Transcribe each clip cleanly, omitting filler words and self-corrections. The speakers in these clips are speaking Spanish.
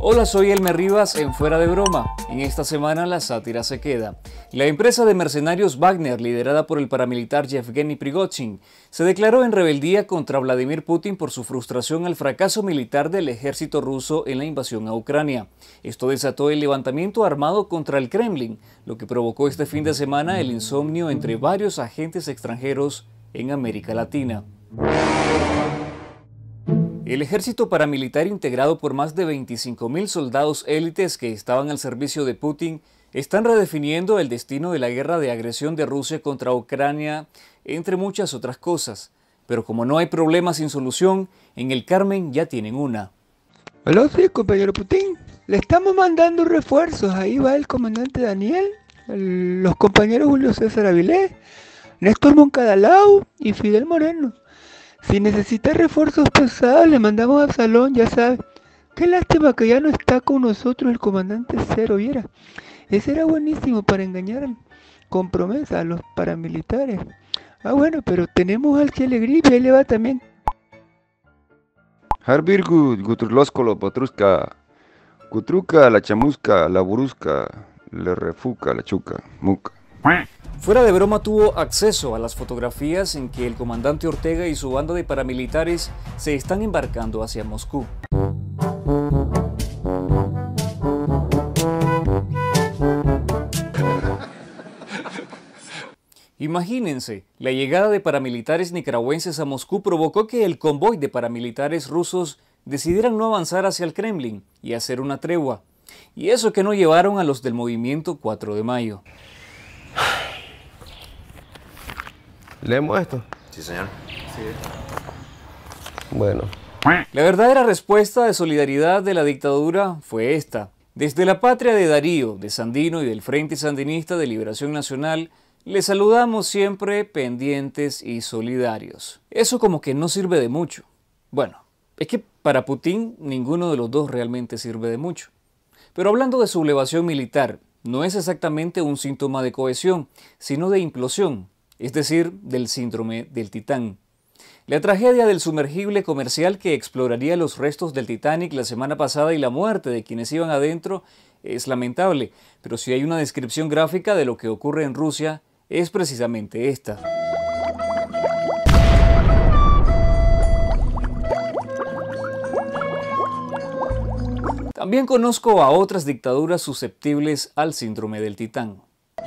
Hola, soy Elmer Rivas en Fuera de Broma. En esta semana la sátira se queda. La empresa de mercenarios Wagner, liderada por el paramilitar Yevgeny Prigozhin, se declaró en rebeldía contra Vladimir Putin por su frustración al fracaso militar del ejército ruso en la invasión a Ucrania. Esto desató el levantamiento armado contra el Kremlin, lo que provocó este fin de semana el insomnio entre varios agentes extranjeros en América Latina. El ejército paramilitar, integrado por más de 25.000 soldados élites que estaban al servicio de Putin, están redefiniendo el destino de la guerra de agresión de Rusia contra Ucrania, entre muchas otras cosas. Pero como no hay problema sin solución, en el Carmen ya tienen una. Aló, sí, compañero Putin. Le estamos mandando refuerzos. Ahí va el comandante Daniel, los compañeros Julio César Avilés, Néstor Moncada y Fidel Moreno. Si necesita refuerzos pesados, le mandamos a Absalón, ya sabe. Qué lástima que ya no está con nosotros el comandante Cero, viera. Ese era buenísimo para engañar con promesa a los paramilitares. Ah, bueno, pero tenemos al que le gripe, ahí le va también. Harbirgut, Guturlóscolo, Patruska, Cutruca, la chamusca, la burusca, le refuca, la chuca, muca. Fuera de Broma tuvo acceso a las fotografías en que el comandante Ortega y su banda de paramilitares se están embarcando hacia Moscú. Imagínense, la llegada de paramilitares nicaragüenses a Moscú provocó que el convoy de paramilitares rusos decidieran no avanzar hacia el Kremlin y hacer una tregua. Y eso que no llevaron a los del movimiento 4 de mayo. ¿Leemos esto? Sí, señor. Sí. Bueno. La verdadera respuesta de solidaridad de la dictadura fue esta. Desde la patria de Darío, de Sandino y del Frente Sandinista de Liberación Nacional, les saludamos siempre pendientes y solidarios. Eso como que no sirve de mucho. Bueno, es que para Putin ninguno de los dos realmente sirve de mucho. Pero hablando de sublevación militar, no es exactamente un síntoma de cohesión, sino de implosión. Es decir, del síndrome del Titán. La tragedia del sumergible comercial que exploraría los restos del Titanic la semana pasada y la muerte de quienes iban adentro es lamentable, pero si hay una descripción gráfica de lo que ocurre en Rusia, es precisamente esta. También conozco a otras dictaduras susceptibles al síndrome del Titán.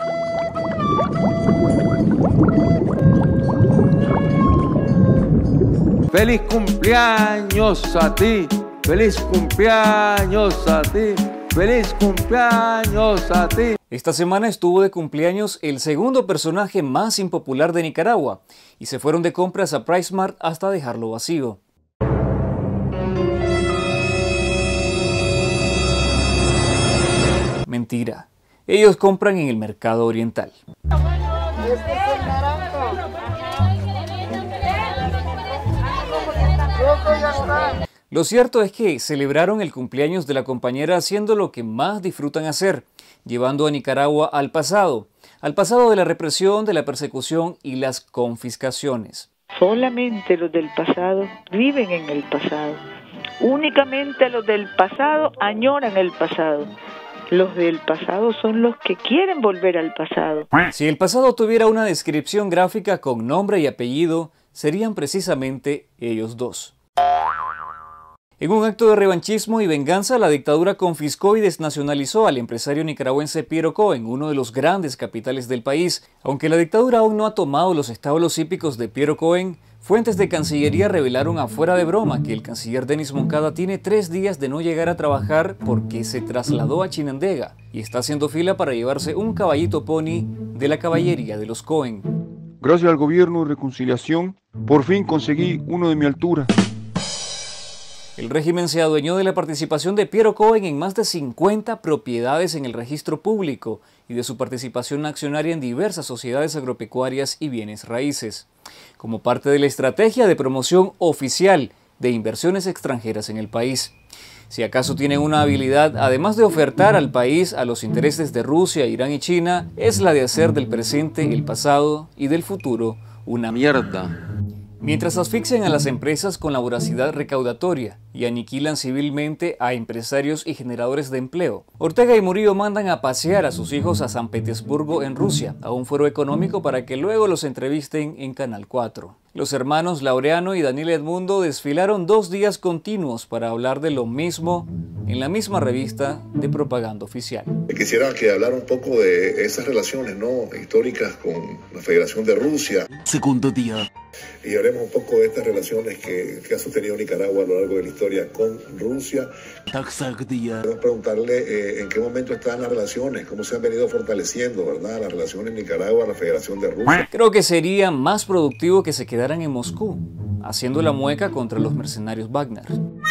¡Feliz cumpleaños a ti! ¡Feliz cumpleaños a ti! ¡Feliz cumpleaños a ti! Esta semana estuvo de cumpleaños el segundo personaje más impopular de Nicaragua y se fueron de compras a PriceMart hasta dejarlo vacío. Mentira, ellos compran en el mercado oriental. Lo cierto es que celebraron el cumpleaños de la compañera haciendo lo que más disfrutan hacer, llevando a Nicaragua al pasado de la represión, de la persecución y las confiscaciones. Solamente los del pasado viven en el pasado. Únicamente los del pasado añoran el pasado. Los del pasado son los que quieren volver al pasado. Si el pasado tuviera una descripción gráfica con nombre y apellido, serían precisamente ellos dos. En un acto de revanchismo y venganza, la dictadura confiscó y desnacionalizó al empresario nicaragüense Piero Cohen, uno de los grandes capitales del país. Aunque la dictadura aún no ha tomado los establos hípicos de Piero Cohen, fuentes de Cancillería revelaron a Fuera de Broma que el canciller Denis Moncada tiene 3 días de no llegar a trabajar porque se trasladó a Chinandega y está haciendo fila para llevarse un caballito pony de la caballería de los Cohen. Gracias al gobierno de reconciliación, por fin conseguí uno de mi altura. El régimen se adueñó de la participación de Piero Cohen en más de 50 propiedades en el registro público y de su participación accionaria en diversas sociedades agropecuarias y bienes raíces, como parte de la estrategia de promoción oficial de inversiones extranjeras en el país. Si acaso tienen una habilidad, además de ofertar al país a los intereses de Rusia, Irán y China, es la de hacer del presente el pasado y del futuro una mierda. Mientras asfixian a las empresas con la voracidad recaudatoria y aniquilan civilmente a empresarios y generadores de empleo, Ortega y Murillo mandan a pasear a sus hijos a San Petersburgo, en Rusia, a un foro económico para que luego los entrevisten en Canal 4. Los hermanos Laureano y Daniel Edmundo desfilaron 2 días continuos para hablar de lo mismo en la misma revista de propaganda oficial. Quisiera que hablara un poco de esas relaciones, ¿no?, históricas con la Federación de Rusia. Segundo día. Y hablemos un poco de estas relaciones que ha sostenido Nicaragua a lo largo de la historia con Rusia. Tercer día. Queremos preguntarle en qué momento están las relaciones, cómo se han venido fortaleciendo, ¿verdad?, las relaciones Nicaragua, la Federación de Rusia. Creo que sería más productivo que se quedaran en Moscú, haciendo la mueca contra los mercenarios Wagner.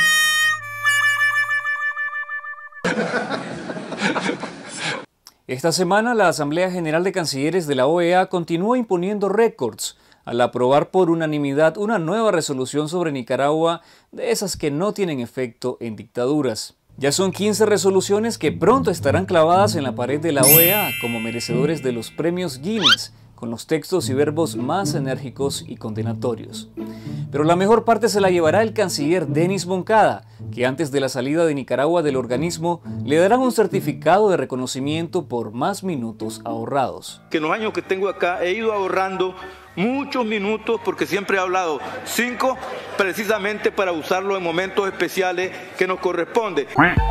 Esta semana la Asamblea General de Cancilleres de la OEA continúa imponiendo récords al aprobar por unanimidad una nueva resolución sobre Nicaragua, de esas que no tienen efecto en dictaduras. Ya son 15 resoluciones que pronto estarán clavadas en la pared de la OEA como merecedores de los premios Guinness, con los textos y verbos más enérgicos y condenatorios. Pero la mejor parte se la llevará el canciller Denis Moncada, que antes de la salida de Nicaragua del organismo le darán un certificado de reconocimiento por más minutos ahorrados. Que en los años que tengo acá he ido ahorrando muchos minutos, porque siempre he hablado 5 precisamente para usarlo en momentos especiales que nos corresponde.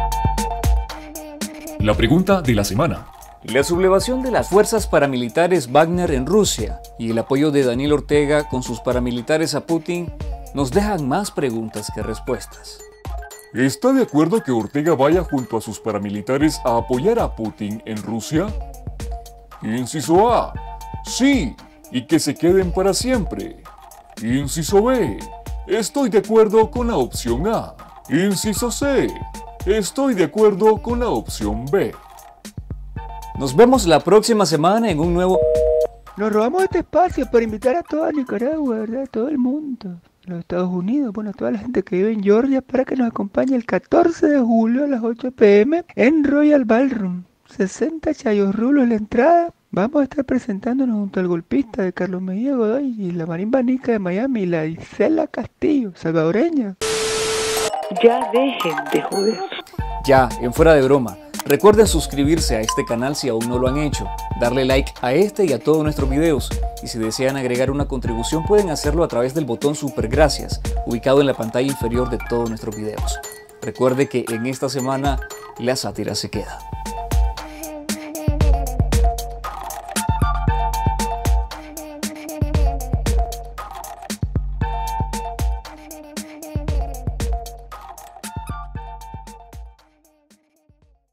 La pregunta de la semana. La sublevación de las fuerzas paramilitares Wagner en Rusia y el apoyo de Daniel Ortega con sus paramilitares a Putin nos dejan más preguntas que respuestas. ¿Está de acuerdo que Ortega vaya junto a sus paramilitares a apoyar a Putin en Rusia? Inciso A. Sí, y que se queden para siempre. Inciso B. Estoy de acuerdo con la opción A. Inciso C. Estoy de acuerdo con la opción B. Nos vemos la próxima semana en un nuevo... Nos robamos este espacio para invitar a toda Nicaragua, ¿verdad? Todo el mundo. Los Estados Unidos, bueno, toda la gente que vive en Georgia, para que nos acompañe el 14 de julio a las 8 p.m. en Royal Ballroom. 60 chayos rulos la entrada. Vamos a estar presentándonos junto al golpista de Carlos Mejía Godoy y la marimba nica de Miami, la Isela Castillo, salvadoreña. Ya dejen de joder. Ya, en fuera de broma. Recuerden suscribirse a este canal si aún no lo han hecho, darle like a este y a todos nuestros videos, y si desean agregar una contribución pueden hacerlo a través del botón Super Gracias, ubicado en la pantalla inferior de todos nuestros videos. Recuerde que en esta semana la sátira se queda.